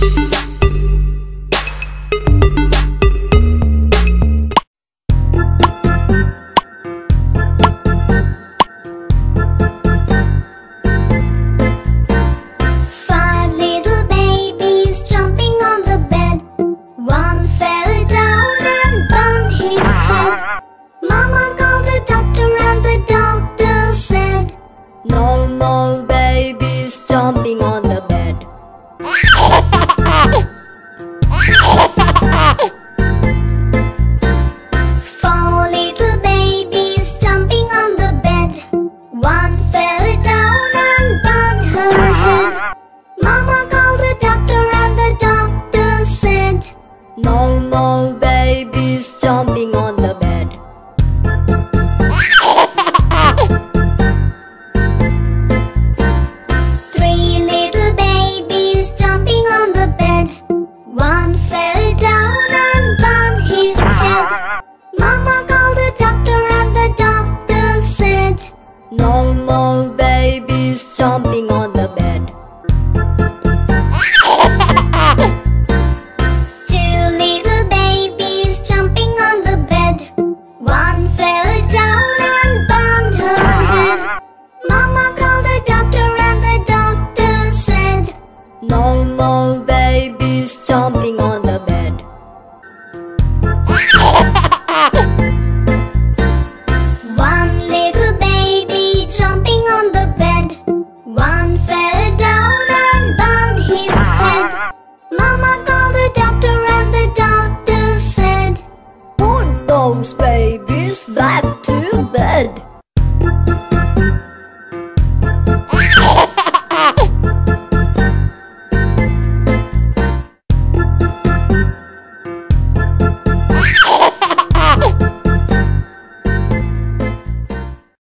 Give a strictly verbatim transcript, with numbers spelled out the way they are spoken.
Jumping on the bed. Four little babies jumping on the bed. One fell down and bumped her head. Mama called the doctor and the doctor said, no more babies jumping on the bed. One fell down and bumped his head. Mama called the doctor and the doctor said, no more babies jumping on the bed. Two little babies jumping on the bed. One fell down and bumped her head. Mama called the doctor and the doctor said, no more babies jumping on the bed. One little baby jumping on the bed. One fell down and bumped his head. Mama called the doctor and the doctor said, put those babies back to bed.